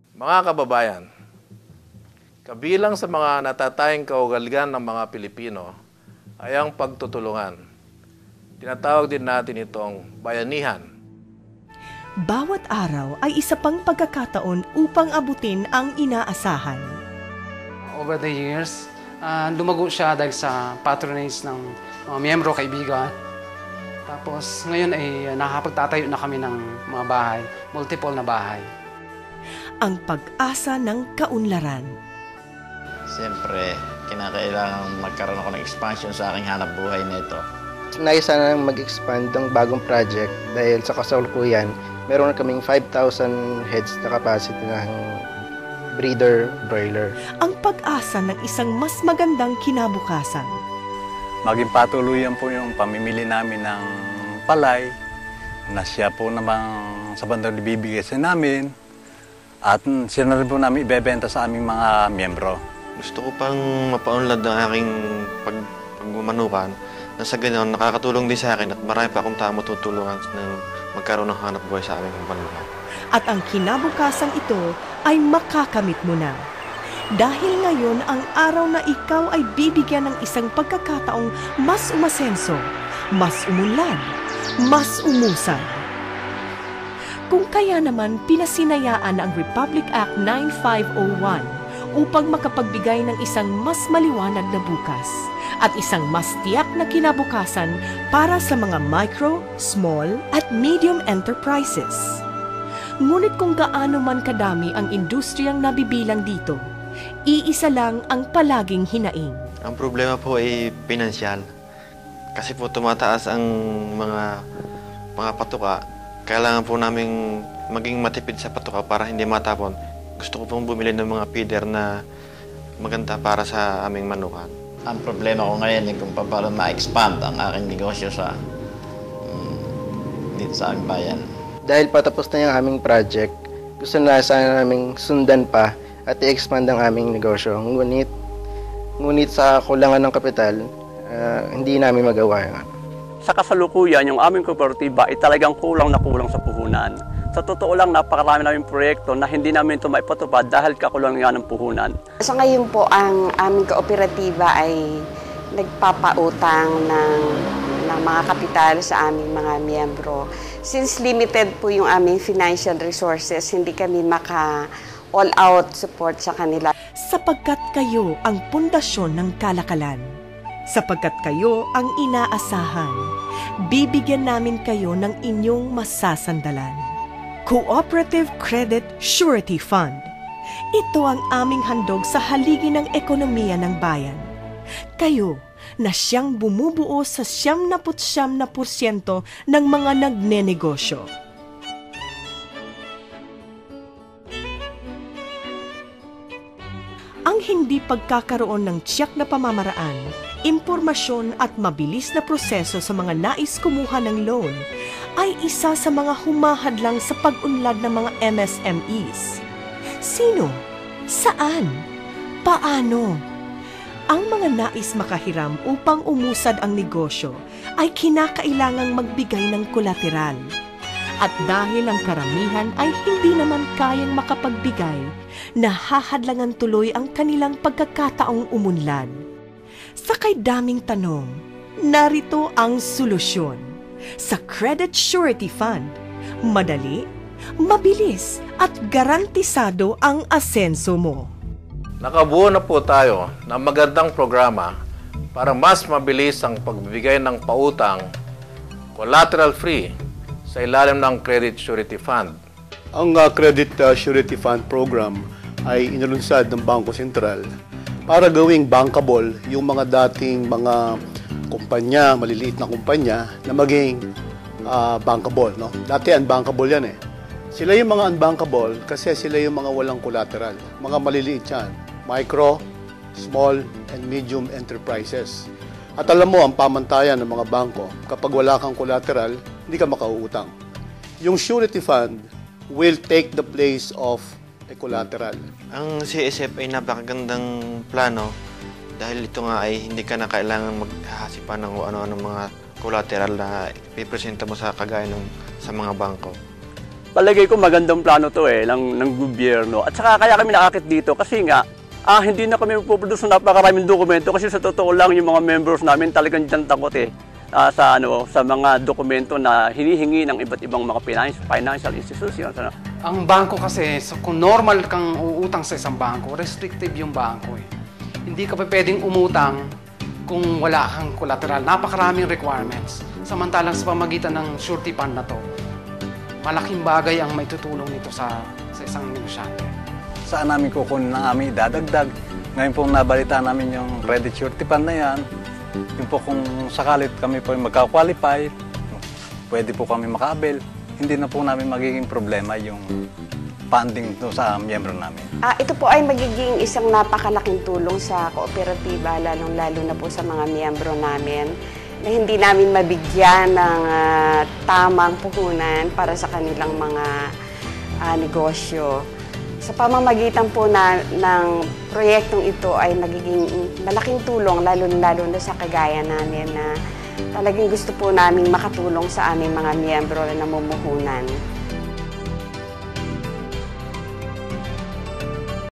Mga kababayan, kabilang sa mga natatayang kaugalgan ng mga Pilipino ay ang pagtutulungan. Tinatawag din natin itong bayanihan. Bawat araw ay isa pang pagkakataon upang abutin ang inaasahan. Over the years, lumago siya dahil sa patronage ng mga miyembro, kaibigan. Tapos ngayon ay nakapagtatayo na kami ng mga bahay, multiple na bahay. Ang pag-asa ng kaunlaran. Siyempre, kinakailangan magkaroon ako ng expansion sa aking hanap buhay nito. Nais sana mag-expand ng bagong project dahil sa kasalukuyan, meron na kaming 5,000 heads na capacity ng breeder broiler. Ang pag-asa ng isang mas magandang kinabukasan. Maging patuluyan po yung pamimili namin ng palay na siya po namang sa bandang ibibigay sa namin at siya na rin po namin ibebenta sa aming mga miyembro. Gusto ko pang mapaunlad ng aking pagmamanukan na sa ganyan nakakatulong din sa akin at marami pa akong tao matutulungan na magkaroon ng hanap buhay sa aming pamanukan. At ang kinabukasan ito ay makakamit mo na. Dahil ngayon ang araw na ikaw ay bibigyan ng isang pagkakataong mas umasenso, mas umunlad, mas umusad. Kung kaya naman pinasinayaan ang Republic Act 9501 upang makapagbigay ng isang mas maliwanag na bukas at isang mas tiyak na kinabukasan para sa mga micro, small at medium enterprises. Ngunit kung gaano man kadami ang industriyang nabibilang dito, iisa lang ang palaging hinaing. Ang problema po ay pinansyal. Kasi po tumataas ang mga patuka. Kailangan po namin maging matipid sa patuka para hindi matapon. Gusto ko pong bumili ng mga feeder na maganda para sa aming manukan. Ang problema ko ngayon ay kung paano ma-expand ang aking negosyo dito sa aming bayan. Dahil patapos na yung aming project, gusto na sana naming sundan pa at i-expand ang aming negosyo. Ngunit sa kulangan ng kapital, hindi namin magawa yun. Sa kasalukuyan, yung aming kooperatiba ay talagang kulang na kulang sa puhunan. Sa totoo lang, napakarami namin proyekto na hindi namin ito maipatupad dahil kakulang nga ng puhunan. So ngayon po, ang aming kooperatiba ay nagpapautang ng mga kapital sa aming mga miyembro. Since limited po yung aming financial resources, hindi kami all-out support sa kanila. Sapagkat kayo ang pundasyon ng kalakalan. Sapagkat kayo ang inaasahan, bibigyan namin kayo ng inyong masasandalan. Cooperative Credit Surety Fund. Ito ang aming handog sa haligi ng ekonomiya ng bayan. Kayo na siyang bumubuo sa 99% ng mga nagnenegosyo. Ang hindi pagkakaroon ng tiyak na pamamaraan, impormasyon at mabilis na proseso sa mga nais kumuha ng loan ay isa sa mga humahadlang sa pag-unlad ng mga MSMEs. Sino? Saan? Paano? Ang mga nais makahiram upang umusad ang negosyo ay kinakailangang magbigay ng kolateral. At dahil ang karamihan ay hindi naman kayang makapagbigay, nahahadlangan tuloy ang kanilang pagkakataong umunlad. Sa kay daming tanong, narito ang solusyon. Sa Credit Surety Fund, madali, mabilis at garantisado ang asenso mo. Nakabuo na po tayo ng magandang programa para mas mabilis ang pagbibigay ng pautang collateral-free sa ilalim ng Credit Surety Fund. Ang Credit Surety Fund program ay inalunsad ng Bangko Sentral para gawing bankable yung mga dating mga kumpanya, maliliit na kumpanya na maging bankable. No? Dati unbankable yan eh. Sila yung mga unbankable kasi sila yung mga walang collateral. Mga maliliit yan. Micro, small, and medium enterprises. At alam mo, ang pamantayan ng mga bangko, kapag wala kang collateral, hindi ka makauutang. Yung surety fund will take the place of a collateral. Ang CSF ay napakagandang plano dahil ito nga ay hindi ka na kailangan maghahasipan ng ano-ano mga collateral na ipipresenta mo sa kagaya sa mga bangko. palagay ko magandang plano to ng gobyerno. At saka kaya kami nakakit dito kasi nga, hindi na kami puproduce ng napakaraming dokumento kasi sa totoo lang yung mga members namin talagang dyan takot sa mga dokumento na hinihingi ng iba't ibang mga financial institutions. Ang bangko kasi, kung normal kang uutang sa isang bangko, restrictive yung bangko eh. Hindi ka pa pwedeng umutang kung wala kang collateral. Napakaraming requirements. Samantalang sa pamagitan ng surety fund na to, malaking bagay ang may tutulong nito sa isang negosyante. Saan namin kukunin ng aming idadagdag? Ngayon pong nabalita namin yung credit surety fund na yan, yung po kung sakalit kami po magka-qualify, pwede po kami makaabel, hindi na po namin magiging problema yung funding to sa miyembro namin. Ito po ay magiging isang napakalaking tulong sa kooperatiba, lalong-lalo na po sa mga miyembro namin, na hindi namin mabigyan ng tamang puhunan para sa kanilang mga negosyo. Sa pamamagitan po ng proyektong ito ay magiging malaking tulong, lalo-lalo na sa kagaya namin na talagang gusto po namin makatulong sa aming mga miyembro na namumuhunan.